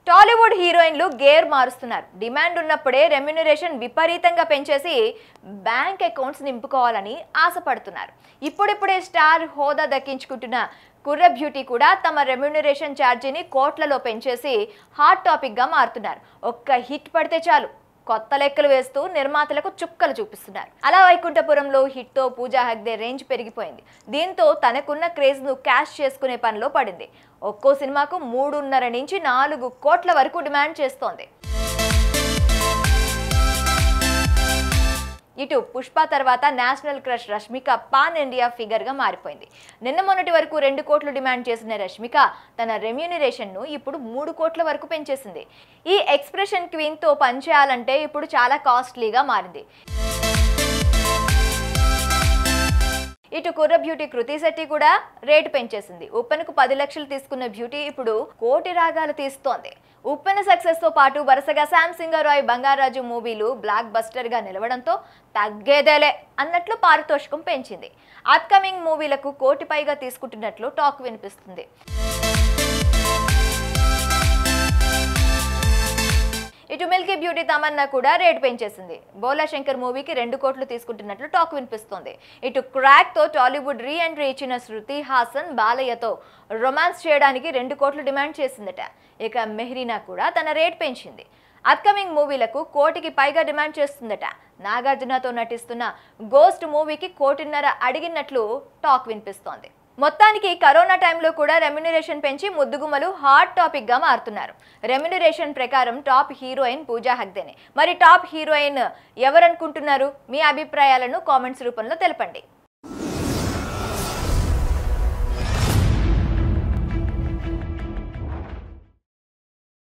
టాలీవుడ్ హీరోయిన్లు గేర్ మారుస్తున్నారు. డిమాండ్ ఉన్నప్పుడే రెమ్యునరేషన్ విపరీతంగా పెంచేసి బ్యాంక్ అకౌంట్స్ నింపుకోవాలని ఆశపడుతున్నారు. ఇప్పుడిప్పుడే స్టార్ హోదా దక్కించుకుంటున్న కుర్ర బ్యూటీ కూడా తమ రెమ్యునరేషన్ ఛార్జీని కోట్లలో పెంచేసి హాట్ టాపిక్ గా మారుతున్నారు. ఒక్క హిట్ పడితే చాలు కొత్త లెక్కలు వేస్తూ నిర్మాతలకు చుక్కలు చూపిస్తున్నారు. అలా వైకుంఠపురంలో హిట్ తో పూజా హెగ్డే రేంజ్ పెరిగిపోయింది. దీంతో తనకున్న క్రేజ్ ను క్యాష్ చేసుకునే పనిలో పడింది. ఒక్కో సినిమాకు 3.5 నుంచి 4 కోట్ల వరకు డిమాండ్ చేస్తోంది. ఇటు పుష్ప తర్వాత national crush Rashmika pan India figure గా మారిపోయింది. నిన్న మొన్నటి వరకు 2 కోట్లు డిమాండ్ చేసిన రష్మిక తన రెమ్యూనరేషన్ ను ఇప్పుడు 3 కోట్ల వరకు పెంచేసింది. ఈ ఎక్స్ప్రెషన్ క్వీన్ తో పనిచేయాలంటే ఇప్పుడు చాలా కాస్ట్లీగా మారింది. ఇటు కుర్ర బ్యూటీ కృతి శెట్టి కూడా రేటు పెంచేసింది. ఉప్పెనకు 10 లక్షలు తీసుకున్న బ్యూటీ ఇప్పుడు కోటి రాగాలు తీస్తోంది. ఉప్పెన సక్సెస్ తో పాటు వరుసగా శ్యామ్ సింగరాయ్, బంగారాజు మూవీలు బ్లాక్ బస్టర్ గా నిలవడంతో తగ్గేదేలే అన్నట్లు పారితోషికం పెంచింది. అప్కమింగ్ మూవీలకు 1 కోటి పైగా తీసుకుంటున్నట్లు టాక్ వినిపిస్తుంది. ఇటు మిల్కీ బ్యూటీ తమన్నా కూడా రేటు పెంచేసింది. బోలా శంకర్ మూవీకి 2 కోట్లు తీసుకుంటున్నట్లు టాక్ వినిపిస్తోంది. ఇటు క్రాక్ తో టాలీవుడ్ రీ ఎంట్రీ ఇచ్చిన శృతి హాసన్ బాలయ్యతో రొమాన్స్ చేయడానికి 2 కోట్లు డిమాండ్ చేసిందట. ఇక మెహ్రీనా కూడా తన రేట్ పెంచింది. అప్కమింగ్ మూవీలకు 1 కోటికి పైగా డిమాండ్ చేస్తుందట. నాగార్జునతో నటిస్తున్న గోస్ట్ మూవీకి 1.5 కోటి అడిగినట్లు టాక్ వినిపిస్తోంది. మొత్తానికి కరోనా టైంలో కూడా రెమ్యునరేషన్ పెంచి ముద్దుగుమ్మలు హాట్ టాపిక్ గా మారుతున్నారు. రెమ్యునరేషన్ ప్రకారం టాప్ హీరోయిన్ పూజా హెగ్డేనే. మరి టాప్ హీరోయిన్ ఎవరనుకుంటున్నారు? మీ అభిప్రాయాలను కామెంట్స్ రూపంలో తెలపండి.